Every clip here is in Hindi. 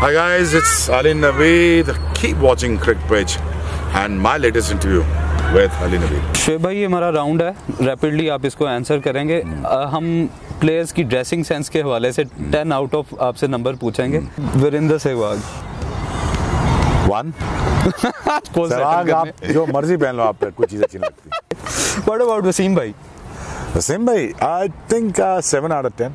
Hi guys, it's Ali Naveed. Keep watching Cricket Bridge and my latest interview with Ali Naveed. Shoaib भाई, ये हमारा राउंड है, रैपिडली आप इसको आंसर करेंगे। हम प्लेयर्स की ड्रेसिंग सेंस के हवाले से 10 आउट ऑफ आपसे नंबर पूछेंगे। वीरेंद्र सहवाग 1 सहवाग आप जो मर्जी पहन लो, आप पे कुछ चीज़ अच्छी नहीं लगती। What about वसीम भाई? वसीम भाई, I think 7 out of 10.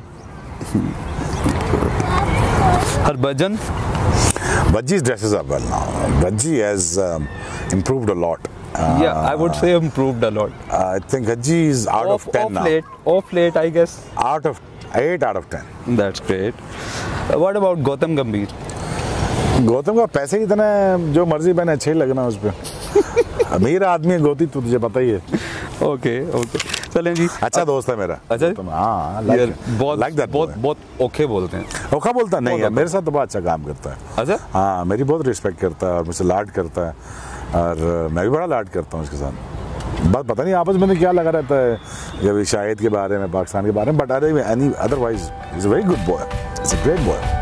Harbhajan? Bajji's dresses are well now. Bajji has improved a lot. Yeah, I would say improved a lot. I think Haji is out of 10 now. Off late, I guess. 8 out of 10. That's great. What about Gautam Gambhir? Gautam का पैसे ही इतना है, जो मर्जी पहने अच्छे ही लगना उस पर। अमीर आदमी है गौती, तुझे पता ही है। ओके चलें जी। अच्छा दोस्त है मेरा। अच्छा, हाँ, बहुत ओके बोलते हैं। ओखा बोलता नहीं है, मेरे साथ तो बहुत अच्छा काम करता है। अच्छा, हाँ, मेरी बहुत रिस्पेक्ट करता है और मुझसे लाड करता है, और मैं भी बड़ा लाड करता हूँ उसके साथ। बस पता नहीं आपस में क्या लगा रहता है, जब शाहिद के बारे में, पाकिस्तान के बारे में, but otherwise is a very good boy, it's a great boy.